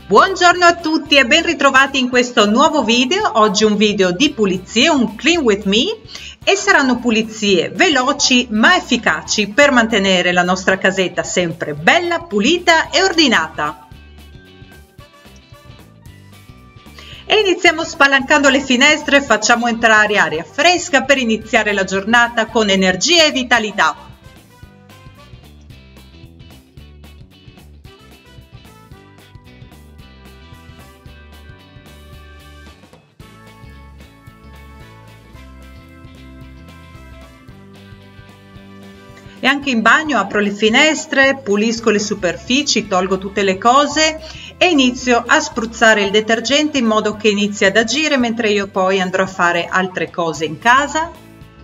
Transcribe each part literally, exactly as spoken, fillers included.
Buongiorno a tutti e ben ritrovati in questo nuovo video. Oggi un video di pulizie, un Clean With Me, e saranno pulizie veloci ma efficaci per mantenere la nostra casetta sempre bella, pulita e ordinata. E iniziamo spalancando le finestre, facciamo entrare aria fresca per iniziare la giornata con energia e vitalità. E anche in bagno apro le finestre, pulisco le superfici, tolgo tutte le cose e inizio a spruzzare il detergente in modo che inizi ad agire mentre io poi andrò a fare altre cose in casa.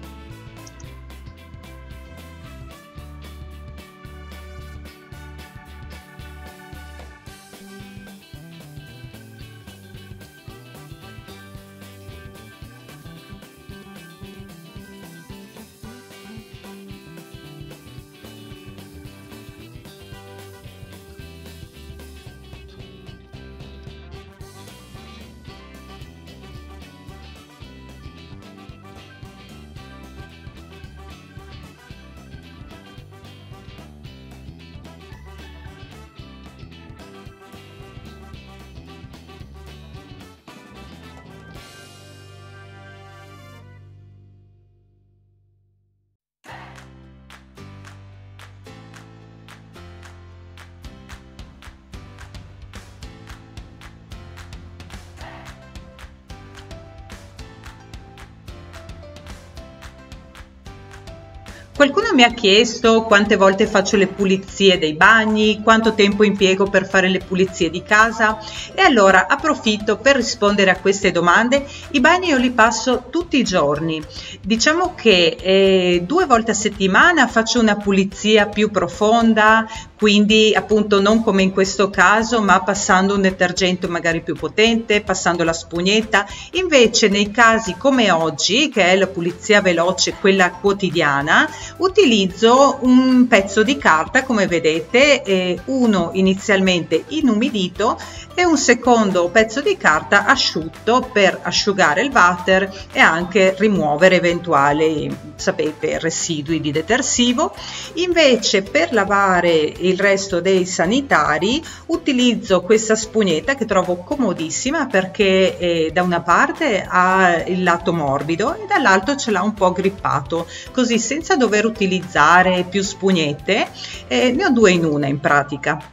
Qualcuno mi ha chiesto quante volte faccio le pulizie dei bagni, quanto tempo impiego per fare le pulizie di casa, e allora approfitto per rispondere a queste domande. I bagni io li passo tutti i giorni, diciamo che eh, due volte a settimana faccio una pulizia più profonda, quindi appunto non come in questo caso, ma passando un detergente magari più potente, passando la spugnetta. Invece nei casi come oggi, che è la pulizia veloce, quella quotidiana, utilizzo un pezzo di carta, come vedete, eh, uno inizialmente inumidito e un secondo pezzo di carta asciutto per asciugare il water e anche rimuovere eventuali, sapete, residui di detersivo. Invece per lavare il resto dei sanitari utilizzo questa spugnetta che trovo comodissima perché eh, da una parte ha il lato morbido e dall'altro ce l'ha un po' grippato, così senza dover utilizzare più spugnette, eh, ne ho due in una in pratica.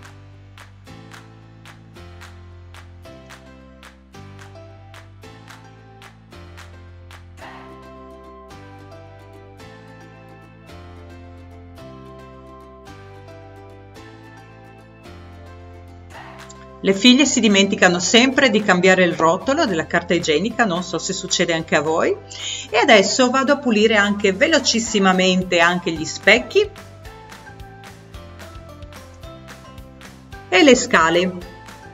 Le figlie si dimenticano sempre di cambiare il rotolo della carta igienica, non so se succede anche a voi. E adesso vado a pulire anche velocissimamente anche gli specchi e le scale.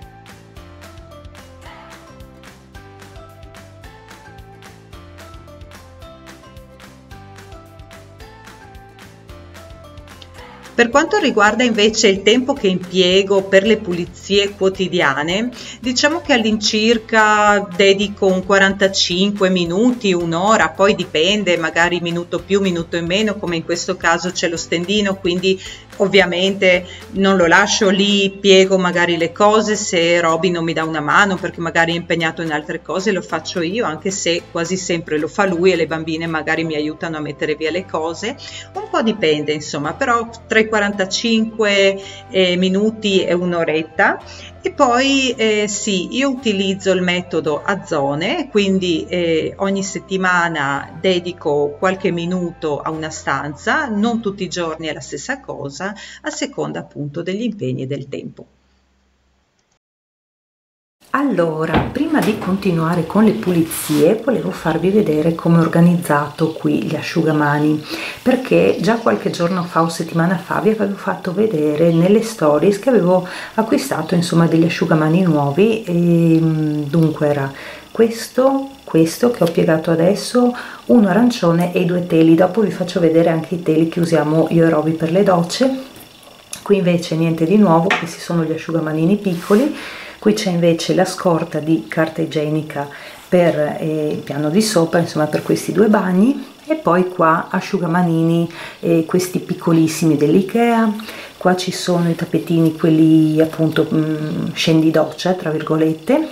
Per quanto riguarda invece il tempo che impiego per le pulizie quotidiane, diciamo che all'incirca dedico un quarantacinque minuti, un'ora, poi dipende, magari minuto più, minuto in meno, come in questo caso c'è lo stendino, quindi ovviamente non lo lascio lì, piego magari le cose, se Roby non mi dà una mano perché magari è impegnato in altre cose lo faccio io, anche se quasi sempre lo fa lui e le bambine magari mi aiutano a mettere via le cose, un po' dipende insomma, però tra i quarantacinque eh, minuti e un'oretta. E poi eh, sì, io utilizzo il metodo a zone, quindi eh, ogni settimana dedico qualche minuto a una stanza, non tutti i giorni è la stessa cosa, a seconda appunto degli impegni e del tempo. Allora, prima di continuare con le pulizie, volevo farvi vedere come ho organizzato qui gli asciugamani, perché già qualche giorno fa o settimana fa vi avevo fatto vedere nelle stories che avevo acquistato insomma degli asciugamani nuovi, e dunque era questo, questo che ho piegato adesso, uno arancione e i due teli. Dopo vi faccio vedere anche i teli che usiamo io e Roby per le docce. Qui invece niente di nuovo, questi sono gli asciugamanini piccoli. Qui c'è invece la scorta di carta igienica per eh, il piano di sopra, insomma per questi due bagni, e poi qua asciugamanini eh, questi piccolissimi dell'Ikea. Qua ci sono i tappetini, quelli appunto mh, scendi doccia tra virgolette,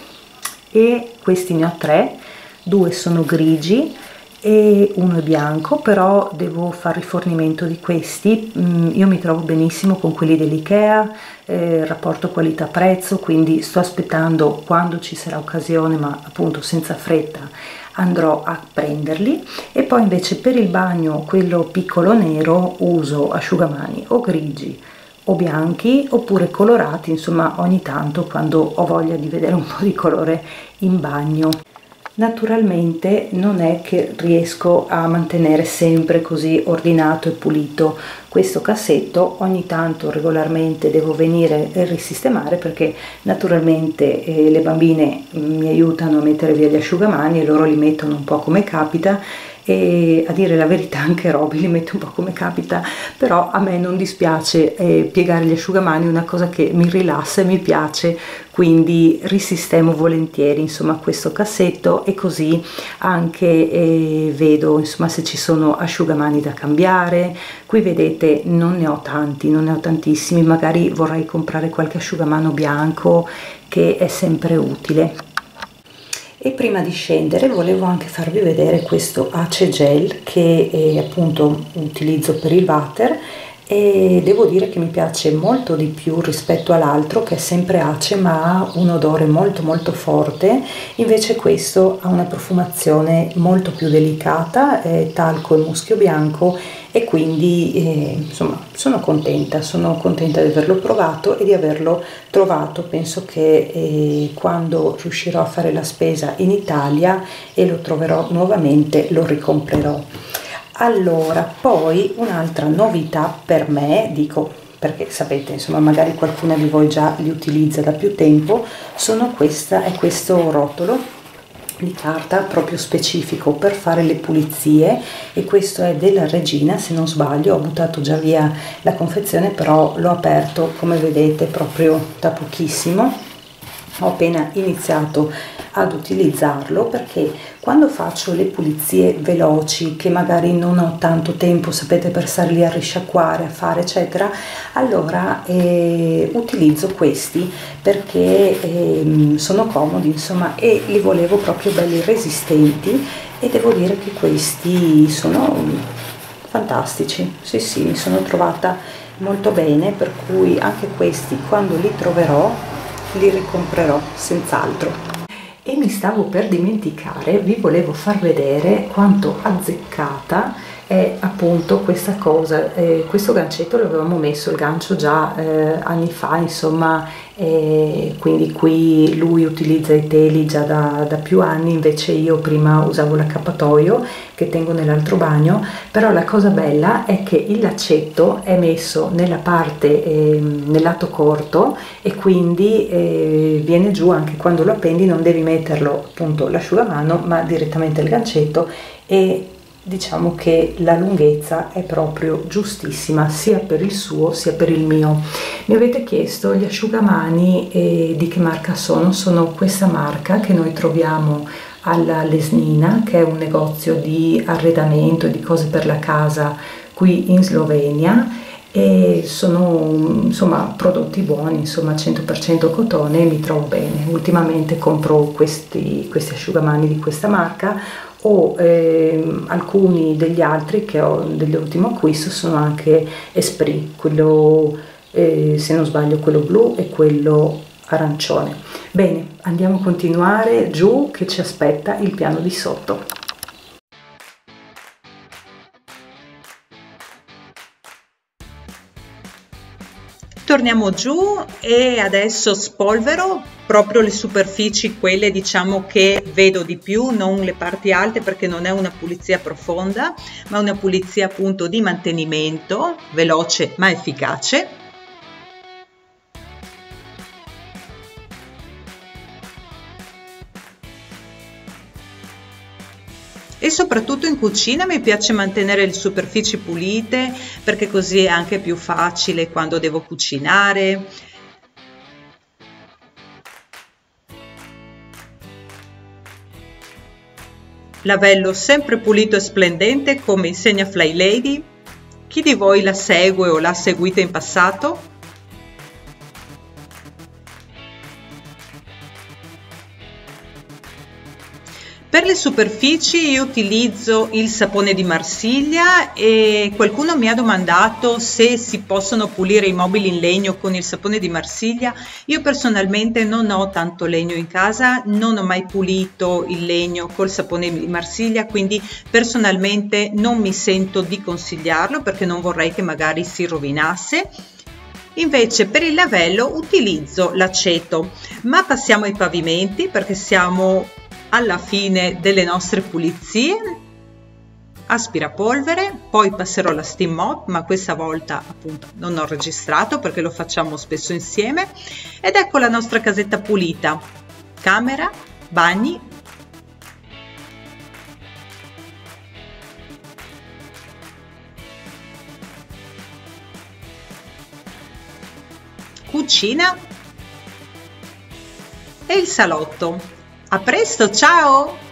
e questi ne ho tre, due sono grigi e uno è bianco, però devo fare rifornimento di questi. Mm, io mi trovo benissimo con quelli dell'Ikea, eh, rapporto qualità-prezzo, quindi sto aspettando quando ci sarà occasione, ma appunto senza fretta andrò a prenderli. E poi invece per il bagno, quello piccolo nero, uso asciugamani o grigi o bianchi oppure colorati, insomma ogni tanto quando ho voglia di vedere un po' di colore in bagno. Naturalmente non è che riesco a mantenere sempre così ordinato e pulito questo cassetto, ogni tanto regolarmente devo venire e risistemare, perché naturalmente eh, le bambine mi aiutano a mettere via gli asciugamani e loro li mettono un po' come capita, e a dire la verità anche Roby li mette un po' come capita, però a me non dispiace eh, piegare gli asciugamani, è una cosa che mi rilassa e mi piace, quindi risistemo volentieri insomma questo cassetto, e così anche eh, vedo insomma se ci sono asciugamani da cambiare. Qui vedete non ne ho tanti, non ne ho tantissimi, magari vorrei comprare qualche asciugamano bianco che è sempre utile. E prima di scendere volevo anche farvi vedere questo Ace Gel che eh, appunto utilizzo per il water, e devo dire che mi piace molto di più rispetto all'altro che è sempre Ace ma ha un odore molto molto forte. Invece questo ha una profumazione molto più delicata, eh, talco e muschio bianco, e quindi eh, insomma sono contenta, sono contenta di averlo provato e di averlo trovato. Penso che eh, quando riuscirò a fare la spesa in Italia e lo troverò nuovamente lo ricomprerò. Allora, poi un'altra novità per me, dico perché sapete insomma magari qualcuno di voi già li utilizza da più tempo, sono questa è questo rotolo di carta proprio specifico per fare le pulizie, e questo è della Regina se non sbaglio. Ho buttato già via la confezione, però l'ho aperto come vedete proprio da pochissimo, ho appena iniziato ad utilizzarlo, perché quando faccio le pulizie veloci che magari non ho tanto tempo, sapete, per stare lì a risciacquare, a fare eccetera, allora eh, utilizzo questi perché eh, sono comodi insomma, e li volevo proprio belli resistenti, e devo dire che questi sono fantastici. Sì sì, mi sono trovata molto bene, per cui anche questi quando li troverò li ricomprerò senz'altro. E mi stavo per dimenticare, vi volevo far vedere quanto azzeccata è appunto questa cosa. Eh, questo gancetto l'avevamo messo il gancio già eh, anni fa insomma, eh, quindi qui lui utilizza i teli già da, da più anni, invece io prima usavo l'accappatoio che tengo nell'altro bagno. Però la cosa bella è che il laccetto è messo nella parte eh, nel lato corto, e quindi eh, viene giù anche quando lo appendi, non devi metterlo appunto l'asciugamano ma direttamente il gancetto, e diciamo che la lunghezza è proprio giustissima sia per il suo sia per il mio. Mi avete chiesto gli asciugamani eh, di che marca sono. Sono questa marca che noi troviamo alla Lesnina, che è un negozio di arredamento e di cose per la casa qui in Slovenia, e sono insomma prodotti buoni, insomma cento per cento cotone, e mi trovo bene. Ultimamente compro questi, questi asciugamani di questa marca, o eh, alcuni degli altri che ho dell'ultimo acquisto sono anche Esprit, quello eh, se non sbaglio quello blu e quello arancione. Bene, andiamo a continuare giù che ci aspetta il piano di sotto. Torniamo giù e adesso spolvero proprio le superfici, quelle diciamo che vedo di più, non le parti alte, perché non è una pulizia profonda ma una pulizia appunto di mantenimento veloce ma efficace. E soprattutto in cucina mi piace mantenere le superfici pulite perché così è anche più facile quando devo cucinare. Lavello sempre pulito e splendente come insegna Fly Lady. Chi di voi la segue o l'ha seguita in passato? Per le superfici io utilizzo il sapone di Marsiglia e qualcuno mi ha domandato se si possono pulire i mobili in legno con il sapone di Marsiglia. Io personalmente non ho tanto legno in casa, non ho mai pulito il legno col sapone di Marsiglia, quindi personalmente non mi sento di consigliarlo perché non vorrei che magari si rovinasse. Invece per il lavello utilizzo l'aceto, ma passiamo ai pavimenti perché siamo alla fine delle nostre pulizie. Aspirapolvere, poi passerò la steam mop, ma questa volta appunto non ho registrato perché lo facciamo spesso insieme. Ed ecco la nostra casetta pulita: camera, bagni, cucina e il salotto. A presto, ciao!